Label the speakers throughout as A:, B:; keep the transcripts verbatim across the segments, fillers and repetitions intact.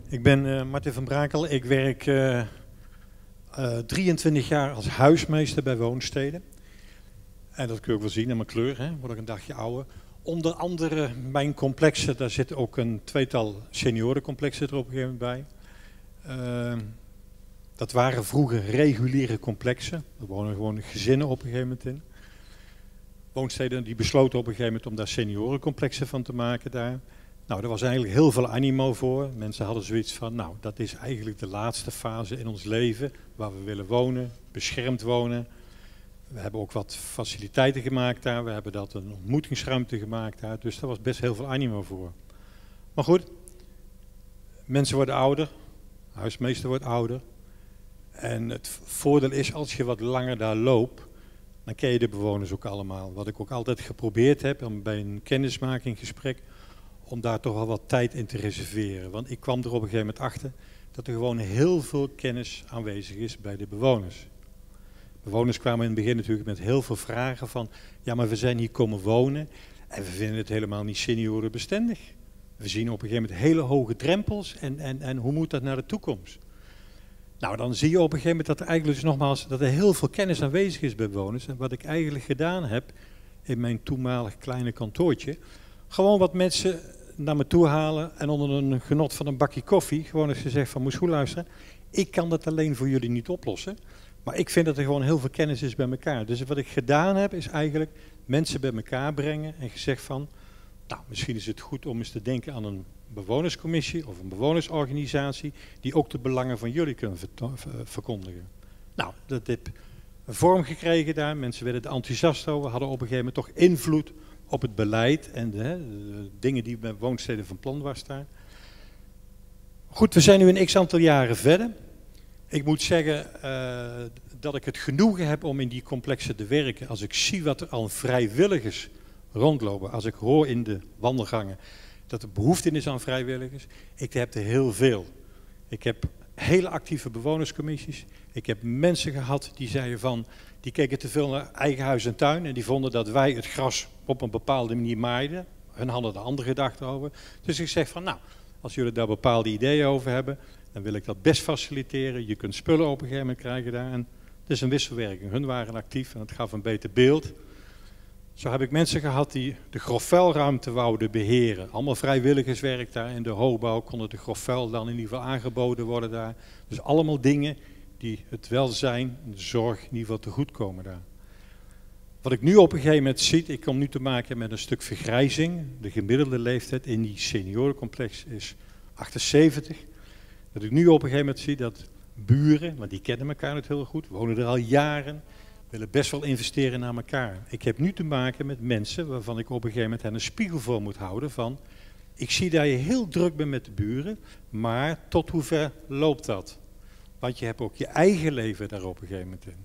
A: Ik ben uh, Martin van Brakel. Ik werk uh, uh, drieëntwintig jaar als huismeester bij woonsteden. En dat kun je ook wel zien aan mijn kleur, hè? Word ik een dagje ouder. Onder andere mijn complexen, daar zit ook een tweetal seniorencomplexen er op een gegeven moment bij. Uh, dat waren vroeger reguliere complexen. Er wonen gewoon gezinnen op een gegeven moment in. Woonsteden die besloten op een gegeven moment om daar seniorencomplexen van te maken daar. Nou, er was eigenlijk heel veel animo voor. Mensen hadden zoiets van, nou, dat is eigenlijk de laatste fase in ons leven waar we willen wonen, beschermd wonen. We hebben ook wat faciliteiten gemaakt daar, we hebben dat een ontmoetingsruimte gemaakt daar, dus daar was best heel veel animo voor. Maar goed, mensen worden ouder, huismeester wordt ouder. En het voordeel is, als je wat langer daar loopt, dan ken je de bewoners ook allemaal. Wat ik ook altijd geprobeerd heb bij een kennismakinggesprek, om daar toch wel wat tijd in te reserveren. Want ik kwam er op een gegeven moment achter dat er gewoon heel veel kennis aanwezig is bij de bewoners. Bewoners kwamen in het begin natuurlijk met heel veel vragen van, ja, maar we zijn hier komen wonen en we vinden het helemaal niet seniorenbestendig. We zien op een gegeven moment hele hoge drempels en, en, en hoe moet dat naar de toekomst? Nou, dan zie je op een gegeven moment dat er eigenlijk dus nogmaals dat er heel veel kennis aanwezig is bij bewoners. En wat ik eigenlijk gedaan heb in mijn toenmalig kleine kantoortje, gewoon wat mensen naar me toe halen en onder een genot van een bakje koffie gewoon eens gezegd van, moest goed luisteren, ik kan dat alleen voor jullie niet oplossen, maar ik vind dat er gewoon heel veel kennis is bij elkaar. Dus wat ik gedaan heb is eigenlijk mensen bij elkaar brengen en gezegd van, nou, misschien is het goed om eens te denken aan een bewonerscommissie of een bewonersorganisatie die ook de belangen van jullie kunnen verkondigen. Nou, dat heb een vorm gekregen daar, mensen werden er enthousiast over, hadden op een gegeven moment toch invloed op het beleid en de, de dingen die bij woonsteden van plan was daar. Goed, we zijn nu een x-aantal jaren verder. Ik moet zeggen uh, dat ik het genoegen heb om in die complexen te werken. Als ik zie wat er al vrijwilligers rondlopen, als ik hoor in de wandelgangen dat er behoefte is aan vrijwilligers, ik heb er heel veel. Ik heb hele actieve bewonerscommissies. Ik heb mensen gehad die zeiden van, die keken te veel naar eigen huis en tuin en die vonden dat wij het gras op een bepaalde manier maaiden. Hun hadden er andere gedachten over. Dus ik zeg van, nou, als jullie daar bepaalde ideeën over hebben, dan wil ik dat best faciliteren. Je kunt spullen op een gegeven moment krijgen daar. En het is een wisselwerking. Hun waren actief en het gaf een beter beeld. Zo heb ik mensen gehad die de grofvuilruimte wouden beheren. Allemaal vrijwilligerswerk daar. In de hoogbouw konden de grofvuil dan in ieder geval aangeboden worden daar. Dus allemaal dingen die het welzijn en de zorg in ieder geval te goed komen daar. Wat ik nu op een gegeven moment zie, ik kom nu te maken met een stuk vergrijzing. De gemiddelde leeftijd in die seniorencomplex is achtenzeventig. Dat ik nu op een gegeven moment zie dat buren, want die kennen elkaar niet heel goed, wonen er al jaren, willen best wel investeren naar elkaar. Ik heb nu te maken met mensen waarvan ik op een gegeven moment hen een spiegel voor moet houden van, ik zie dat je heel druk bent met de buren, maar tot hoe ver loopt dat? Want je hebt ook je eigen leven daar op een gegeven moment in.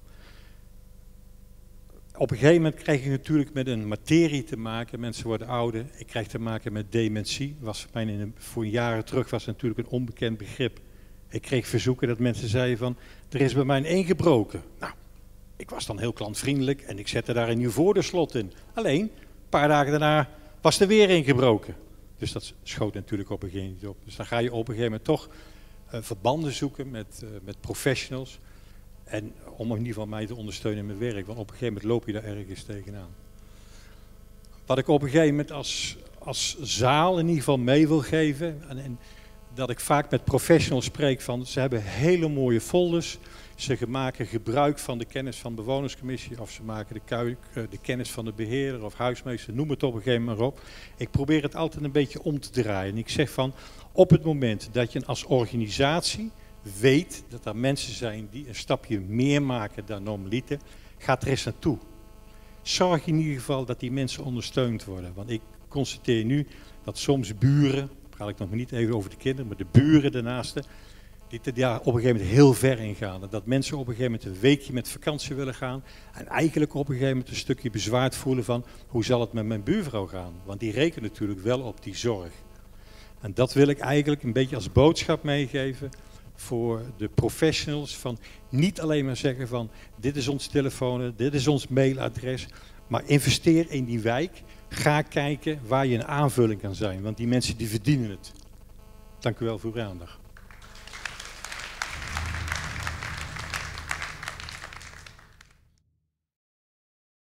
A: Op een gegeven moment krijg je natuurlijk met een materie te maken, mensen worden ouder, ik krijg te maken met dementie, was voor mij in een, voor jaren terug was het natuurlijk een onbekend begrip. Ik kreeg verzoeken dat mensen zeiden van, er is bij mij een ingebroken. Nou, ik was dan heel klantvriendelijk en ik zette daar een nieuw voordeurslot in. Alleen, een paar dagen daarna was er weer ingebroken. Dus dat schoot natuurlijk op een gegeven moment op. Dus dan ga je op een gegeven moment toch uh, verbanden zoeken met, uh, met professionals. En om in ieder geval mij te ondersteunen in mijn werk, want op een gegeven moment loop je daar ergens tegenaan. Wat ik op een gegeven moment als, als zaal in ieder geval mee wil geven, en, en dat ik vaak met professionals spreek van, ze hebben hele mooie folders, ze maken gebruik van de kennis van de bewonerscommissie, of ze maken de, kuik, de kennis van de beheerder of huismeester, noem het op een gegeven moment op. Ik probeer het altijd een beetje om te draaien. En ik zeg van, op het moment dat je als organisatie weet dat er mensen zijn die een stapje meer maken dan normaliter, gaat er eens naartoe. Zorg in ieder geval dat die mensen ondersteund worden. Want ik constateer nu dat soms buren, praat ik nog niet even over de kinderen, maar de buren daarnaast, die daar op een gegeven moment heel ver in gaan. Dat mensen op een gegeven moment een weekje met vakantie willen gaan en eigenlijk op een gegeven moment een stukje bezwaard voelen van, hoe zal het met mijn buurvrouw gaan? Want die rekenen natuurlijk wel op die zorg. En dat wil ik eigenlijk een beetje als boodschap meegeven voor de professionals, van niet alleen maar zeggen van, dit is ons telefoon, dit is ons mailadres, maar investeer in die wijk. Ga kijken waar je een aanvulling kan zijn, want die mensen die verdienen het. Dank u wel voor uw aandacht.